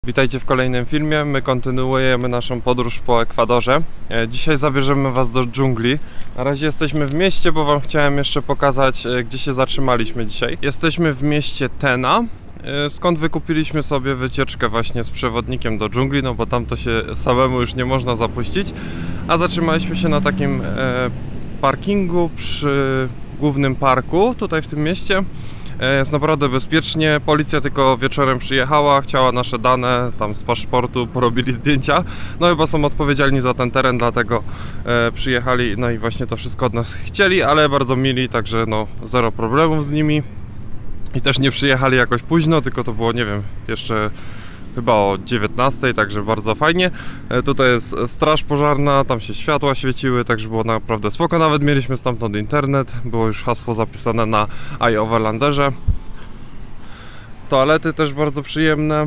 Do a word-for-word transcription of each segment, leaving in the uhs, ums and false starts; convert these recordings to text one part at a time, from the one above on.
Witajcie w kolejnym filmie. My kontynuujemy naszą podróż po Ekwadorze. Dzisiaj zabierzemy Was do dżungli. Na razie jesteśmy w mieście, bo Wam chciałem jeszcze pokazać, gdzie się zatrzymaliśmy dzisiaj. Jesteśmy w mieście Tena, skąd wykupiliśmy sobie wycieczkę właśnie z przewodnikiem do dżungli, no bo tam to się samemu już nie można zapuścić. A zatrzymaliśmy się na takim parkingu przy głównym parku tutaj w tym mieście. Jest naprawdę bezpiecznie, policja tylko wieczorem przyjechała, chciała nasze dane tam z paszportu, porobili zdjęcia. No chyba są odpowiedzialni za ten teren, dlatego e, przyjechali, no i właśnie to wszystko od nas chcieli, ale bardzo mili, także no zero problemów z nimi. I też nie przyjechali jakoś późno, tylko to było, nie wiem, jeszcze chyba o dziewiętnastej, także bardzo fajnie. E, tutaj jest straż pożarna, tam się światła świeciły, także było naprawdę spoko. Nawet mieliśmy stamtąd internet, było już hasło zapisane na iOverlanderze. Toalety też bardzo przyjemne.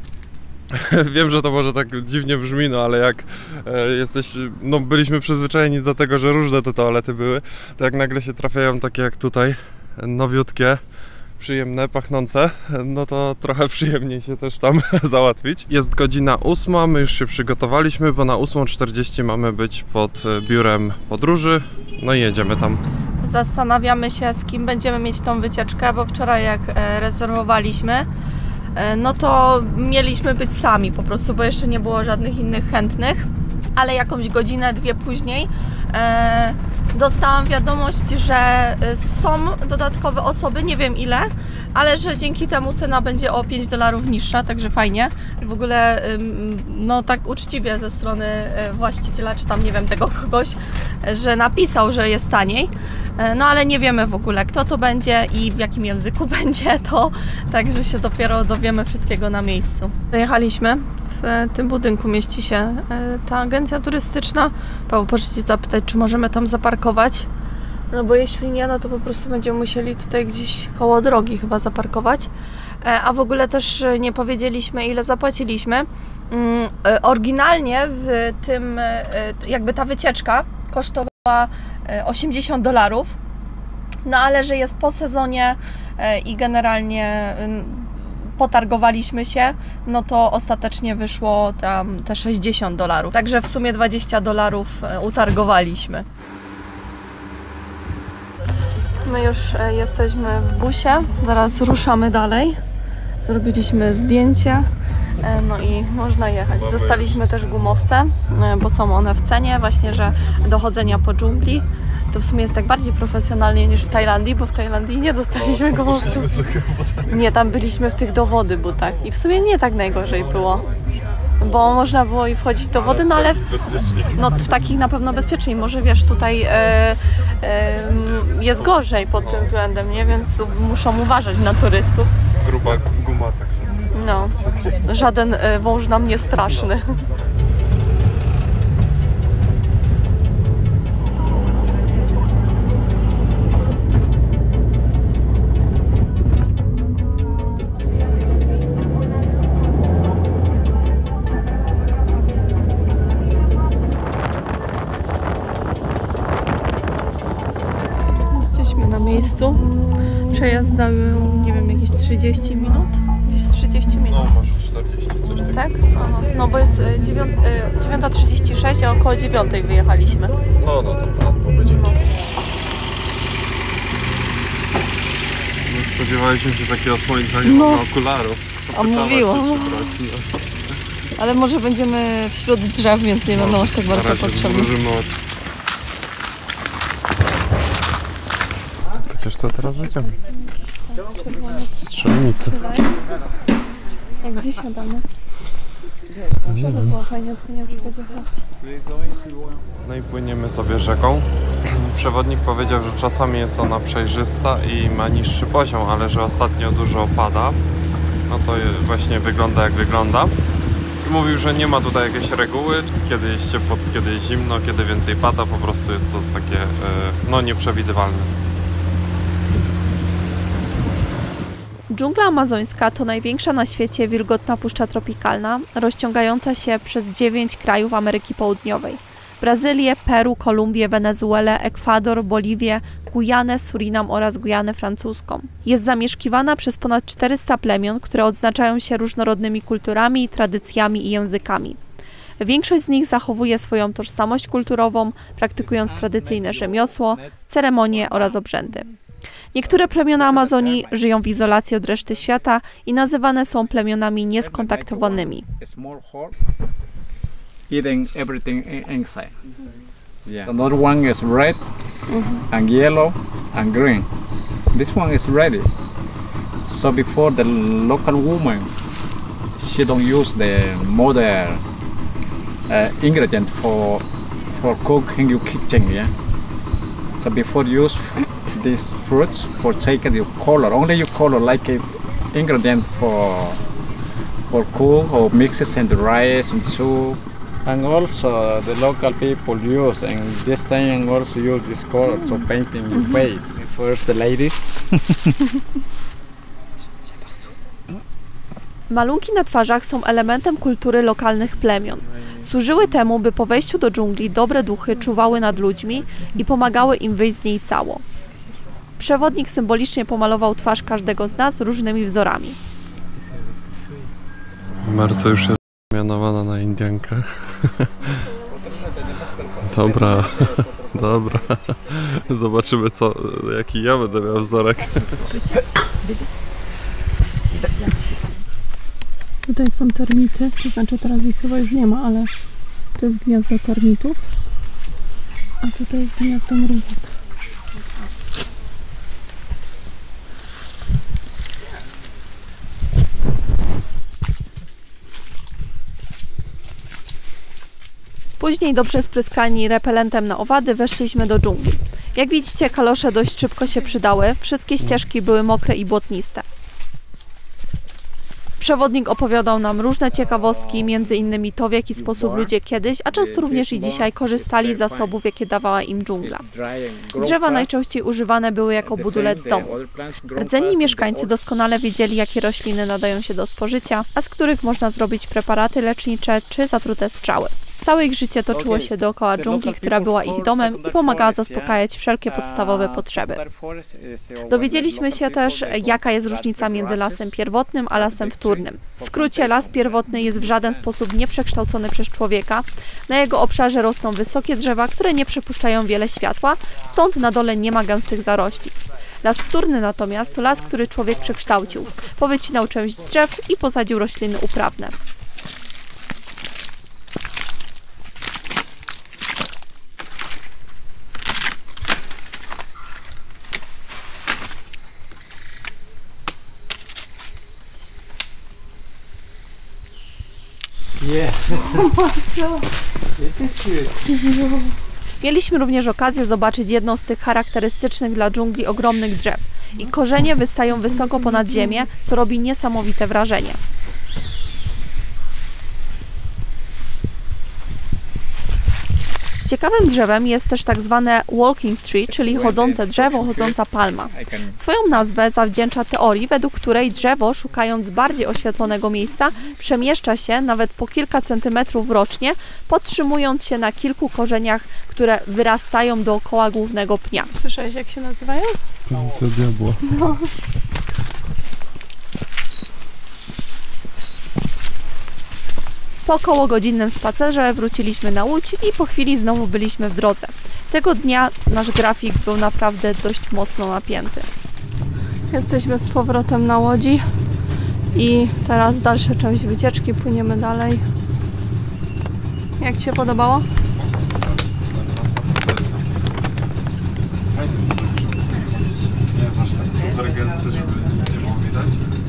Wiem, że to może tak dziwnie brzmi, no ale jak e, jesteś, no byliśmy przyzwyczajeni do tego, że różne te toalety były, to jak nagle się trafiają takie jak tutaj, nowiutkie, przyjemne, pachnące, no to trochę przyjemniej się też tam załatwić. Jest godzina ósma, my już się przygotowaliśmy, bo na ósmą czterdzieści mamy być pod biurem podróży, no i jedziemy tam. Zastanawiamy się, z kim będziemy mieć tą wycieczkę, bo wczoraj jak rezerwowaliśmy, no to mieliśmy być sami po prostu, bo jeszcze nie było żadnych innych chętnych, ale jakąś godzinę, dwie później e, dostałam wiadomość, że są dodatkowe osoby, nie wiem ile, ale że dzięki temu cena będzie o pięć dolarów niższa, także fajnie. W ogóle no tak uczciwie ze strony właściciela, czy tam nie wiem, tego kogoś, że napisał, że jest taniej. No ale nie wiemy w ogóle, kto to będzie i w jakim języku będzie to, także się dopiero dowiemy wszystkiego na miejscu. Dojechaliśmy. W tym budynku mieści się ta agencja turystyczna. Paweł, proszę Cię zapytać, czy możemy tam zaparkować? No bo jeśli nie, no to po prostu będziemy musieli tutaj gdzieś koło drogi chyba zaparkować. A w ogóle też nie powiedzieliśmy, ile zapłaciliśmy. Oryginalnie w tym, jakby ta wycieczka kosztowała osiemdziesiąt dolarów, no ale że jest po sezonie i generalnie potargowaliśmy się, no to ostatecznie wyszło tam te sześćdziesiąt dolarów. Także w sumie dwadzieścia dolarów utargowaliśmy. My już jesteśmy w busie, zaraz ruszamy dalej. Zrobiliśmy zdjęcie, no i można jechać. Dostaliśmy też gumowce, bo są one w cenie, właśnie, że do chodzenia po dżungli. To w sumie jest tak bardziej profesjonalnie niż w Tajlandii, bo w Tajlandii nie dostaliśmy gumowców. Nie, tam byliśmy w tych do wody butach i w sumie nie tak najgorzej było. Bo można było i wchodzić do wody, no ale w, no, w takich na pewno bezpieczniej. Może wiesz, tutaj e, e, jest gorzej pod tym względem, nie? Więc muszą uważać na turystów. Gruba guma także. No, żaden e, wąż nam nie straszny. Na miejscu. Przejazd dał, nie wiem, jakieś trzydzieści minut? Gdzieś trzydzieści minut. No, może czterdzieści, coś takiego. Tak? Aha. No bo jest dziewiąta trzydzieści sześć, a około dziewiątej wyjechaliśmy. No, no to po godzinie. No. Nie spodziewaliśmy się takiego słońca, nie no. Mamy okularów. A mówiłam. No. Ale może będziemy wśród drzew, więc nie będą aż tak bardzo potrzebne. Przecież co teraz będziemy? Strzelnicy. Jak gdzie siadamy? Zawsze by było fajnie, tylko nie przychodzi. No i płyniemy sobie rzeką. Przewodnik powiedział, że czasami jest ona przejrzysta i ma niższy poziom, ale że ostatnio dużo pada. No to właśnie wygląda jak wygląda. I mówił, że nie ma tutaj jakiejś reguły, kiedy jest ciepło, kiedy jest zimno, kiedy więcej pada, po prostu jest to takie no nieprzewidywalne. Dżungla amazońska to największa na świecie wilgotna puszcza tropikalna, rozciągająca się przez dziewięć krajów Ameryki Południowej. Brazylię, Peru, Kolumbię, Wenezuelę, Ekwador, Boliwię, Gujanę, Surinam oraz Gujanę francuską. Jest zamieszkiwana przez ponad czterysta plemion, które odznaczają się różnorodnymi kulturami, tradycjami i językami. Większość z nich zachowuje swoją tożsamość kulturową, praktykując tradycyjne rzemiosło, ceremonie oraz obrzędy. Niektóre plemiona Amazonii żyją w izolacji od reszty świata i nazywane są plemionami nieskontaktowanymi. Eating everything inside. Yeah. Another one is red and yellow and green. This one is ready. So before the local woman, she don't use the modern uh, ingredient for for cooking your kitchen. Yeah. So before use these fruits for taking your color, only your color like a ingredient for for cook or mixes in the rice and soup. And also the local people use, and this time also use this color to painting your face. First the ladies. Malunki na twarzach są elementem kultury lokalnych plemion. Służyły temu, by po wejściu do dżungli dobre duchy czuwały nad ludźmi i pomagały im wyjść z niej cało. Przewodnik symbolicznie pomalował twarz każdego z nas różnymi wzorami. Marco już jest mianowana na Indiankę. Dobra, dobra. Zobaczymy, co, jaki ja będę miał wzorek. Tutaj są termity, to znaczy teraz ich chyba już nie ma, ale to jest gniazdo termitów, a tutaj jest gniazdo mrówek. Później, dobrze spryskani repelentem na owady, weszliśmy do dżungli. Jak widzicie, kalosze dość szybko się przydały, wszystkie ścieżki były mokre i błotniste. Przewodnik opowiadał nam różne ciekawostki, między innymi to, w jaki sposób ludzie kiedyś, a często również i dzisiaj, korzystali z zasobów, jakie dawała im dżungla. Drzewa najczęściej używane były jako budulec domu. Rdzenni mieszkańcy doskonale wiedzieli, jakie rośliny nadają się do spożycia, a z których można zrobić preparaty lecznicze czy zatrute strzały. Całe ich życie toczyło się dookoła dżungli, która była ich domem i pomagała zaspokajać wszelkie podstawowe potrzeby. Dowiedzieliśmy się też, jaka jest różnica między lasem pierwotnym a lasem wtórnym. W skrócie, las pierwotny jest w żaden sposób nieprzekształcony przez człowieka. Na jego obszarze rosną wysokie drzewa, które nie przepuszczają wiele światła, stąd na dole nie ma gęstych zarośli. Las wtórny natomiast to las, który człowiek przekształcił. Powycinał część drzew i posadził rośliny uprawne. Mieliśmy również okazję zobaczyć jedną z tych charakterystycznych dla dżungli ogromnych drzew. Ich korzenie wystają wysoko ponad ziemię, co robi niesamowite wrażenie. Ciekawym drzewem jest też tak zwane walking tree, czyli chodzące drzewo, chodząca palma. Swoją nazwę zawdzięcza teorii, według której drzewo, szukając bardziej oświetlonego miejsca, przemieszcza się nawet po kilka centymetrów rocznie, podtrzymując się na kilku korzeniach, które wyrastają dookoła głównego pnia. Słyszałeś, jak się nazywają? Co diabła. No. Po okołogodzinnym spacerze wróciliśmy na Łódź i po chwili znowu byliśmy w drodze. Tego dnia nasz grafik był naprawdę dość mocno napięty. Jesteśmy z powrotem na łodzi i teraz dalsza część wycieczki, płyniemy dalej. Jak Ci się podobało? Nie jest aż tak super gęsty, żeby nic nie było widać.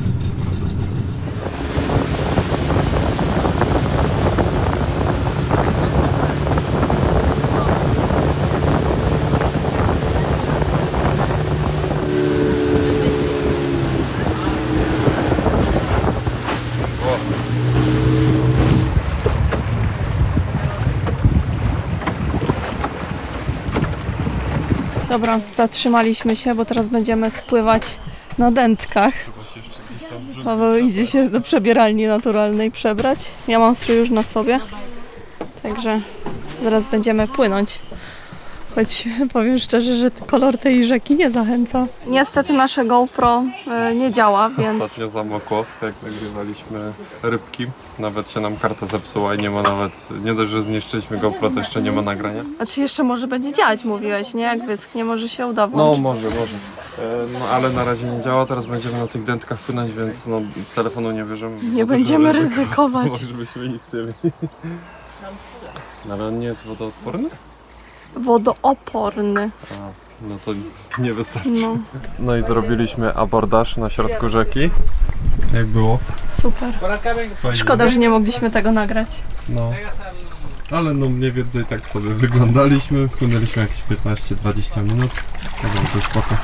Dobra, zatrzymaliśmy się, bo teraz będziemy spływać na dętkach. Paweł idzie się do przebieralni naturalnej przebrać. Ja mam strój już na sobie, także Zaraz będziemy płynąć. Choć powiem szczerze, że kolor tej rzeki nie zachęca. Niestety nasze GoPro y, nie działa, więc... Ostatnio zamokło, jak nagrywaliśmy rybki. Nawet się nam karta zepsuła i nie ma nawet... Nie dość, że zniszczyliśmy GoPro, to jeszcze nie ma nagrania. Znaczy jeszcze może będzie działać, mówiłeś, nie? Jak wyschnie, może się uda No włączyć. może, może. E, no ale na razie nie działa, teraz będziemy na tych dętkach płynąć, więc no telefonu nie bierzemy. Nie będziemy ryzykować. Może byśmy nic nie mieli. No, ale on nie jest wodoodporny? Wodooporny. A, no to nie wystarczy. No. No i zrobiliśmy abordaż na środku rzeki. Jak było? Super. Fajnie. Szkoda, że nie mogliśmy tego nagrać. No. Ale no mniej więcej tak sobie wyglądaliśmy. Płynęliśmy jakieś piętnaście dwadzieścia minut. Także to spoko.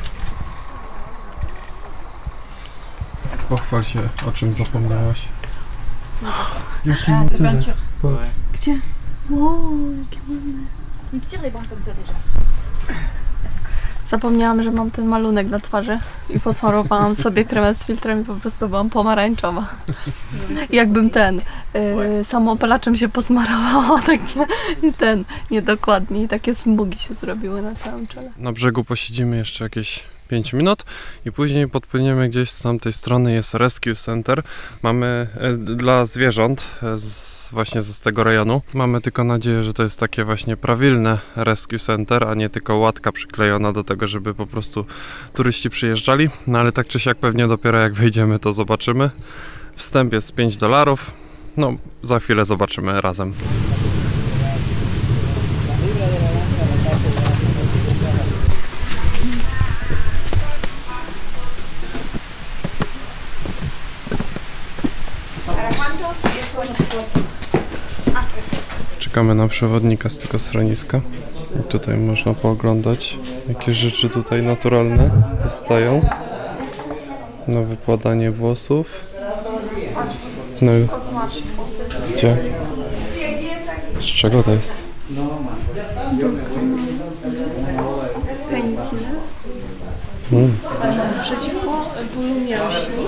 Pochwal się, o czym zapomniałaś. Jaki motyl? Gdzie? Wow, jakie ładne. Zapomniałam, że mam ten malunek na twarzy i posmarowałam sobie kremem z filtrem i po prostu byłam pomarańczowa. Jakbym ten yy, samoopalaczem się posmarowała, tak i ten niedokładnie i takie smugi się zrobiły na całym czele. Na brzegu posiedzimy jeszcze jakieś pięć minut i później podpłyniemy gdzieś z tamtej strony, jest Rescue Center. Mamy e, dla zwierząt e, z, właśnie z tego rejonu. Mamy tylko nadzieję, że to jest takie właśnie prawilne Rescue Center, a nie tylko łatka przyklejona do tego, żeby po prostu turyści przyjeżdżali. No ale tak czy siak pewnie dopiero jak wyjdziemy, to zobaczymy. Wstęp jest pięć dolarów. No za chwilę zobaczymy razem. Czekamy na przewodnika z tego schroniska. I tutaj można pooglądać, jakie rzeczy tutaj naturalne powstają. Na wypładanie włosów. No i... Gdzie? Z czego to jest? Mm. Przeciwko bólu mięśni.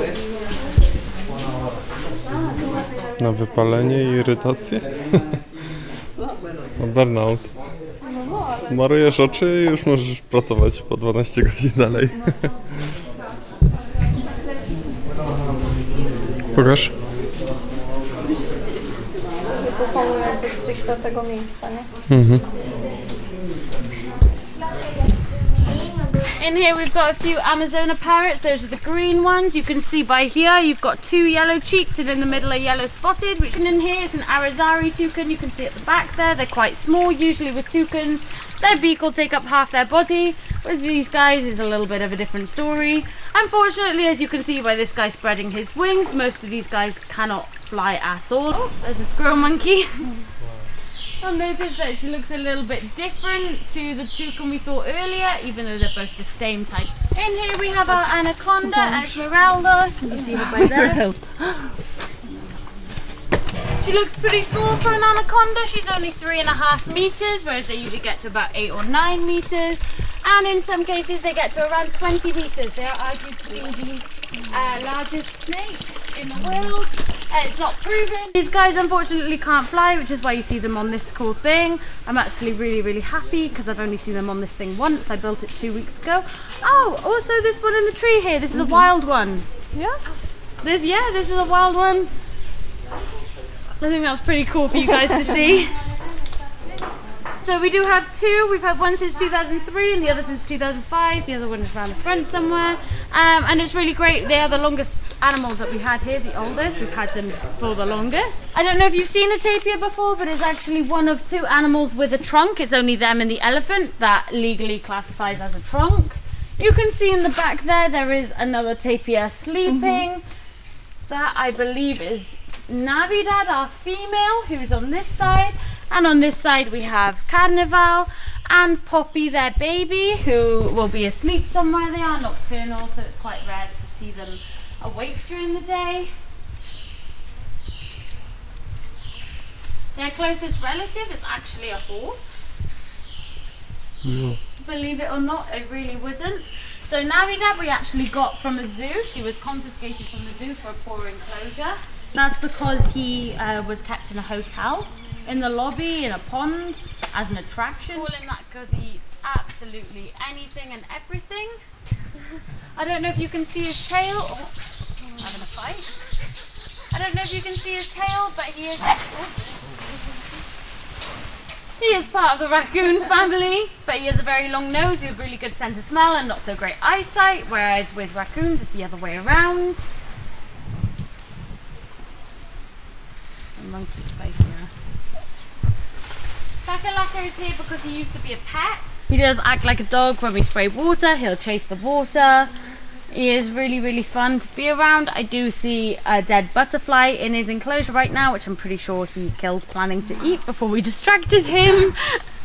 Na wypalenie i irytację? No burnout. Smarujesz oczy i już możesz pracować po dwanaście godzin dalej. Pokaż. To są jakby stricte tego miejsca, nie? Mhm. In here we've got a few Amazona parrots. Those are the green ones. You can see by here you've got two yellow cheeked and in the middle are yellow spotted. Which in here is an Arizari toucan. You can see at the back there. They're quite small. Usually with toucans, their beak will take up half their body. With these guys is a little bit of a different story. Unfortunately, as you can see by this guy spreading his wings, most of these guys cannot fly at all. Oh, there's a squirrel monkey. I'll notice that she looks a little bit different to the toucan we saw earlier, even though they're both the same type. In here we have our anaconda, Esmeralda. You can see her by there. She looks pretty small for an anaconda. She's only three and a half meters, whereas they usually get to about eight or nine meters. And in some cases they get to around twenty meters. They are argued to be the uh, largest snake in the world. Uh, it's not proven. These guys unfortunately can't fly, which is why you see them on this cool thing. I'm actually really, really happy because I've only seen them on this thing once. I built it two weeks ago. Oh, also this one in the tree here. This is a wild one. Yeah? This, yeah, this is a wild one. I think that's pretty cool for you guys to see. So we do have two. We've had one since two thousand three and the other since two thousand five. The other one is around the front somewhere. Um, and it's really great. They are the longest animals that we had here, the oldest. We've had them for the longest. I don't know if you've seen a tapir before, but it's actually one of two animals with a trunk. It's only them and the elephant that legally classifies as a trunk. You can see in the back there, there is another tapir sleeping. Mm-hmm. That I believe is Navidad, our female, who's on this side. And on this side we have Carnival and Poppy, their baby, who will be asleep somewhere. They are nocturnal, so it's quite rare to see them awake during the day. Their closest relative is actually a horse. Yeah. Believe it or not, it really wasn't. So Navidad we actually got from a zoo. She was confiscated from the zoo for a poor enclosure. That's because he uh, was kept in a hotel in the lobby in a pond as an attraction. Call him that because he eats absolutely anything and everything. I don't know if you can see his tail. Oh, having a fight. I don't know if you can see his tail, but he is. He is part of the raccoon family, but he has a very long nose, he has a really good sense of smell and not so great eyesight, whereas with raccoons it's the other way around. The monkey's face here. Kakalaka is here because he used to be a pet. He does act like a dog when we spray water, he'll chase the water. He is really, really fun to be around. I do see a dead butterfly in his enclosure right now, which I'm pretty sure he killed planning to eat before we distracted him.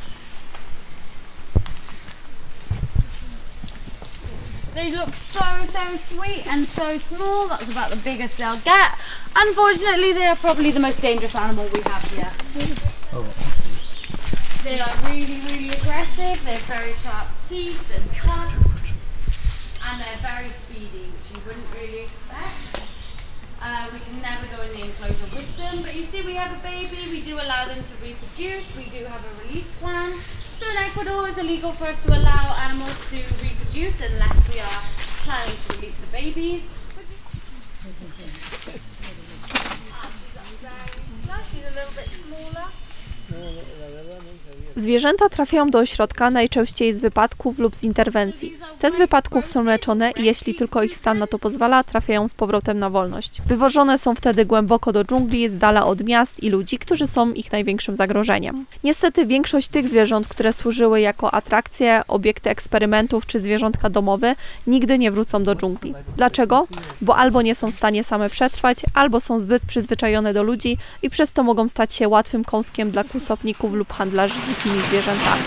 They look so, so sweet and so small. That's about the biggest they'll get. Unfortunately, they are probably the most dangerous animal we have here. Oh. They are really, really aggressive. They have very sharp teeth and tusks. And they're very speedy, which you wouldn't really expect. Uh, we can never go in the enclosure with them, but you see we have a baby, we do allow them to reproduce, we do have a release plan. So in Ecuador it's illegal for us to allow animals to reproduce unless we are planning to release the babies. She's a little bit smaller. Zwierzęta trafiają do ośrodka najczęściej z wypadków lub z interwencji. Te z wypadków są leczone i jeśli tylko ich stan na to pozwala, trafiają z powrotem na wolność. Wywożone są wtedy głęboko do dżungli, z dala od miast i ludzi, którzy są ich największym zagrożeniem. Niestety większość tych zwierząt, które służyły jako atrakcje, obiekty eksperymentów czy zwierzątka domowe, nigdy nie wrócą do dżungli. Dlaczego? Bo albo nie są w stanie same przetrwać, albo są zbyt przyzwyczajone do ludzi i przez to mogą stać się łatwym kąskiem dla kłusowników lub handlarzy dzikimi zwierzętami.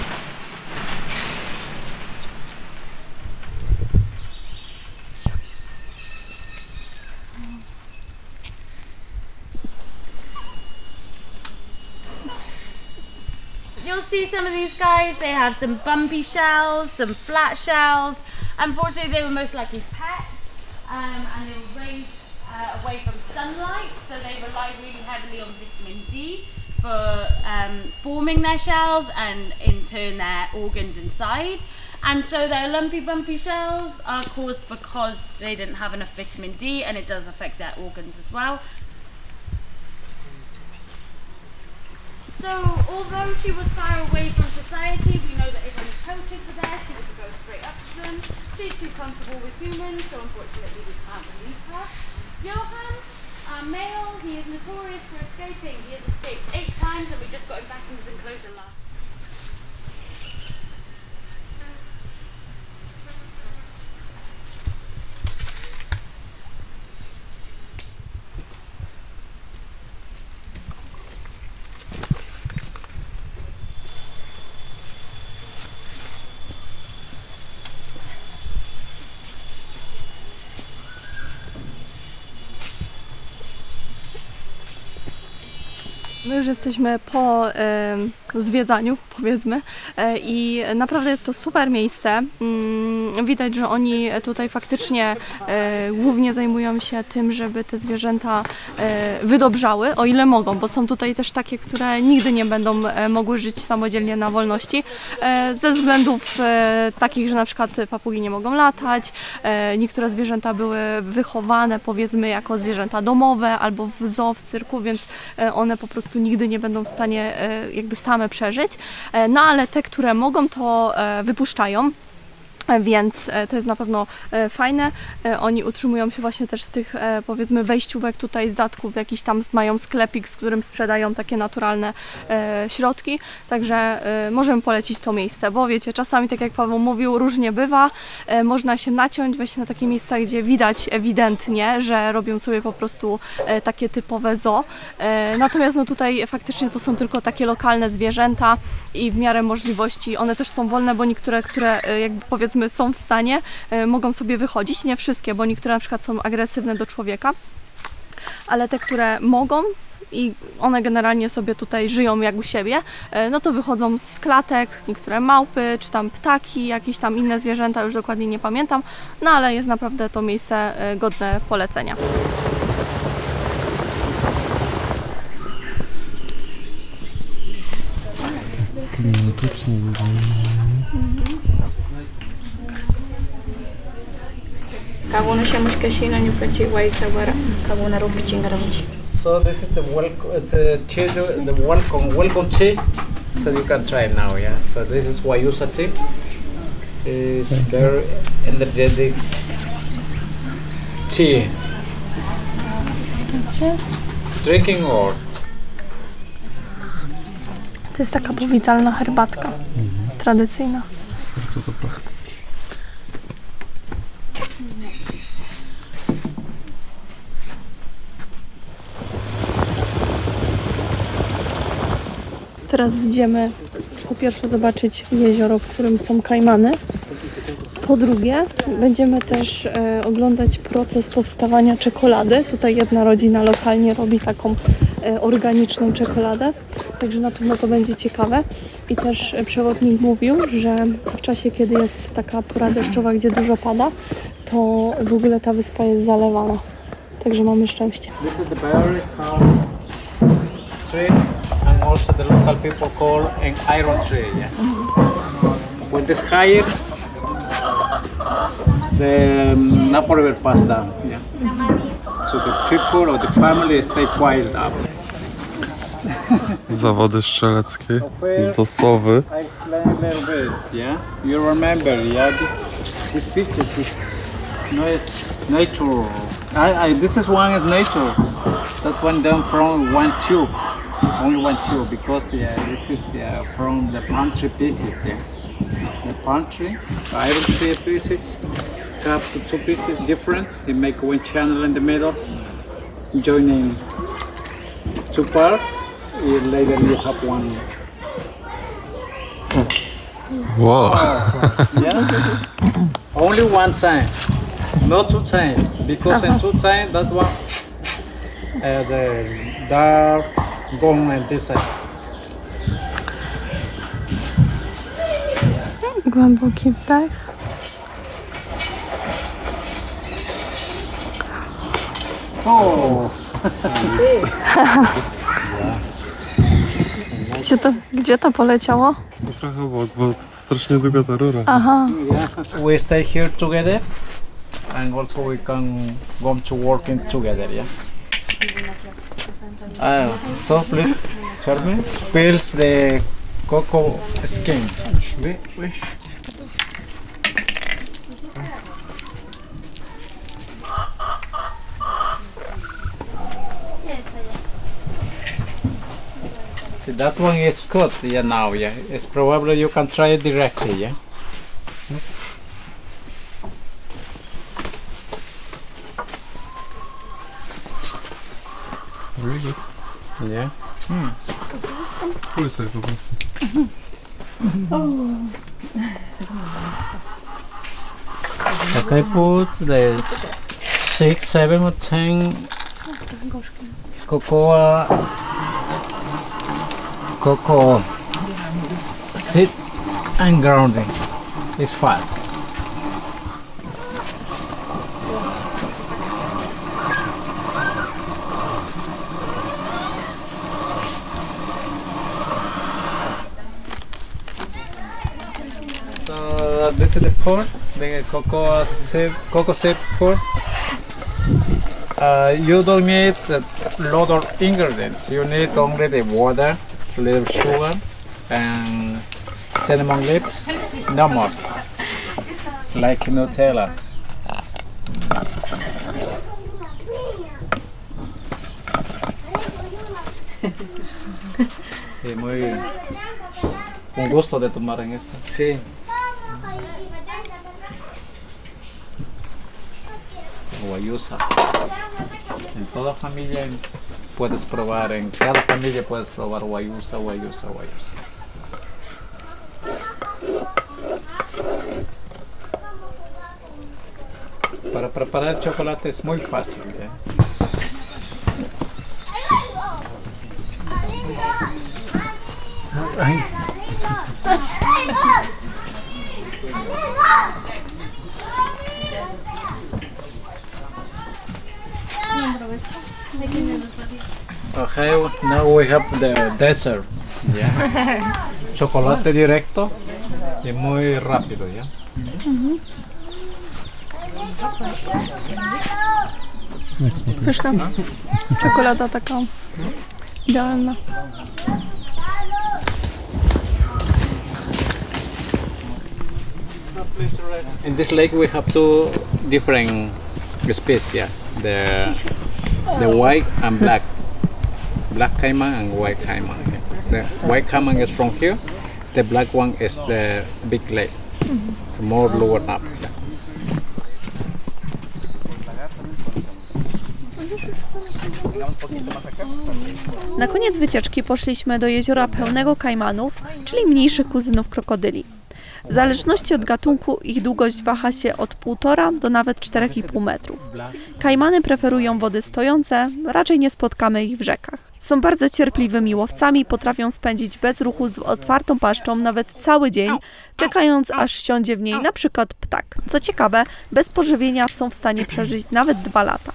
You'll see some of these guys, they have some bumpy shells, some flat shells. Unfortunately, they were most likely pets, um, and they were raised uh, away from sunlight, so they rely really heavily on vitamin D for um, forming their shells and in turn their organs inside. And so their lumpy bumpy shells are caused because they didn't have enough vitamin D, and it does affect their organs as well. So although she was far away from society, we know that if any poachers were there, she would go straight up to them. She's too comfortable with humans, so unfortunately we can't release her. Johan, our male, he is notorious for escaping. He has escaped eight times and we just got him back in his enclosure last. My już jesteśmy po e, zwiedzaniu, powiedzmy, e, i naprawdę jest to super miejsce. Mm, widać, że oni tutaj faktycznie e, głównie zajmują się tym, żeby te zwierzęta e, wydobrzały, o ile mogą, bo są tutaj też takie, które nigdy nie będą e, mogły żyć samodzielnie na wolności, e, ze względów e, takich, że na przykład papugi nie mogą latać, e, niektóre zwierzęta były wychowane, powiedzmy, jako zwierzęta domowe albo w zoo, w cyrku, więc e, one po prostu nigdy nie będą w stanie e, jakby same przeżyć, e, no ale te, które mogą, to e, wypuszczają. Więc to jest na pewno fajne. Oni utrzymują się właśnie też z tych, powiedzmy, wejściówek tutaj, z datków, jakiś tam mają sklepik, z którym sprzedają takie naturalne środki. Także możemy polecić to miejsce, bo wiecie, czasami, tak jak Paweł mówił, różnie bywa. Można się naciąć właśnie na takie miejsca, gdzie widać ewidentnie, że robią sobie po prostu takie typowe zoo. Natomiast no tutaj faktycznie to są tylko takie lokalne zwierzęta i w miarę możliwości one też są wolne, bo niektóre, które jakby powiedzmy są w stanie, y, mogą sobie wychodzić, nie wszystkie, bo niektóre na przykład są agresywne do człowieka, ale te, które mogą i one generalnie sobie tutaj żyją jak u siebie, y, no to wychodzą z klatek, niektóre małpy, czy tam ptaki, jakieś tam inne zwierzęta, już dokładnie nie pamiętam, no ale jest naprawdę to miejsce y, godne polecenia. Kaguna siya mas kasi na niyo pati way sa bara. Kaguna ro pitching garanti. So this is the welcome, the tea, the welcome, welcome tea. So you can try now, yeah. So this is Wayusa tea. It's very energetic tea. Drinking or? To jest taka powitalna herbatka. Tradycyjna. Bardzo dobra. Teraz idziemy po pierwsze zobaczyć jezioro, w którym są kajmany. Po drugie będziemy też e, oglądać proces powstawania czekolady. Tutaj jedna rodzina lokalnie robi taką e, organiczną czekoladę, także na pewno to będzie ciekawe. I też e, przewodnik mówił, że w czasie, kiedy jest taka pora deszczowa, gdzie dużo pada, to w ogóle ta wyspa jest zalewana. Także mamy szczęście. This is the berry called tree, and also the local people call an iron tree. Yeah. When this higher, the um, Napo River pass down. Yeah. So the people or the family stay quiet up. Zawody strzeleckie do sowy. I explain a little bit. Yeah. You remember? Yeah. This this picture, this no, it's nature. I, I this is one is nature. That one down from one tube. Only one tube because yeah, this is yeah, from the palm tree pieces. Yeah. The palm tree, iron tree pieces, cut to two pieces different. You make one channel in the middle, joining two parts. Later you have one. Wow. Yeah. Only one time, not two times, because in two times that one, uh, the dark gone and this side. Głęboki wdech. Oh. Gdzie to, gdzie to poleciało? No trochę obok, bo strasznie długa ta rura. Aha. Yeah. We stay here together, and also we can go to working together. Yeah. Uh, so please help me. Peels the cocoa skin. We, we. See, that one is cut, yeah, now, yeah. It's probably you can try it directly, yeah. Really good. Yeah. Pójdź sobie po prostu. Okay, put the six, seven or ten cocoa, cocoa seed and grounding. It's fast. So this is the pot, the cocoa seed, cocoa seed pot. Uh, you don't need a lot of ingredients. You need only the water, a little sugar, and cinnamon leaves. No more. Like Nutella. Sí, muy un gusto de tomar en esto. Sí. Guayusa. En toda familia puedes probar, en cada familia puedes probar guayusa, guayusa, guayusa. Para preparar chocolate es muy fácil, ¿eh? Ay. Okay, now we have the dessert. Yeah. chocolate directo y muy rápido, ¿ya? Pyszna. Czekolada taka idealna. In this lake we have two different species, yeah. The the white and black, black caiman and white caiman. The white caiman is from here. The black one is the big lake. It's more lower up. Yeah. Na koniec wycieczki poszliśmy do jeziora pełnego kajmanów, czyli mniejszych kuzynów krokodyli. W zależności od gatunku ich długość waha się od półtora do nawet czterech i pół metrów. Kajmany preferują wody stojące, raczej nie spotkamy ich w rzekach. Są bardzo cierpliwymi łowcami, potrafią spędzić bez ruchu z otwartą paszczą nawet cały dzień, czekając aż siądzie w niej na przykład ptak. Co ciekawe, bez pożywienia są w stanie przeżyć nawet dwa lata.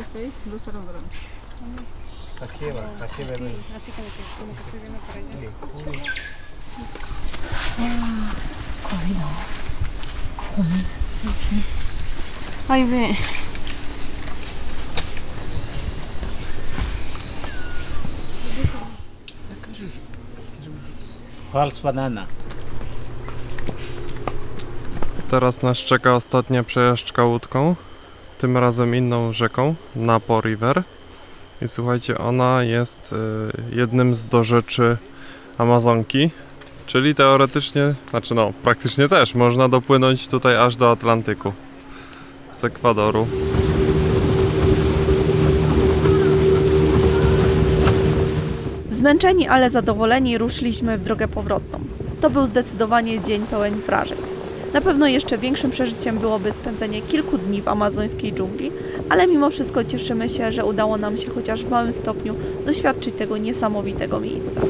Ahí ve. False banana. Teraz nas czeka ostatnia przejażdżka łódką, tym razem inną rzeką, Napo River. I słuchajcie, ona jest y, jednym z dorzeczy Amazonki, czyli teoretycznie, znaczy no, praktycznie też można dopłynąć tutaj aż do Atlantyku z Ekwadoru. Zmęczeni, ale zadowoleni ruszyliśmy w drogę powrotną. To był zdecydowanie dzień pełen wrażeń. Na pewno jeszcze większym przeżyciem byłoby spędzenie kilku dni w amazońskiej dżungli, ale mimo wszystko cieszymy się, że udało nam się chociaż w małym stopniu doświadczyć tego niesamowitego miejsca.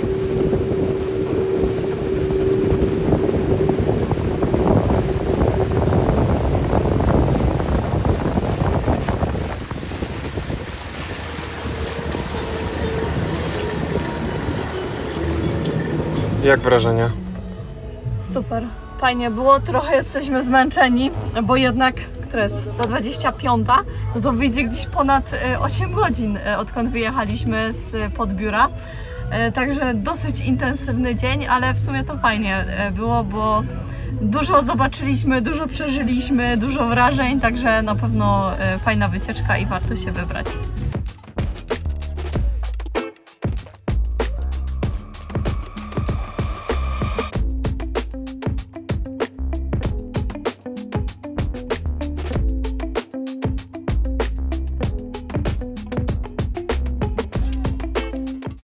Jak wrażenia? Super, fajnie było, trochę jesteśmy zmęczeni, bo jednak, która jest sto dwadzieścia pięć, no to wyjdzie gdzieś ponad osiem godzin, odkąd wyjechaliśmy z podbiura. Także dosyć intensywny dzień, ale w sumie to fajnie było, bo dużo zobaczyliśmy, dużo przeżyliśmy, dużo wrażeń, także na pewno fajna wycieczka i warto się wybrać.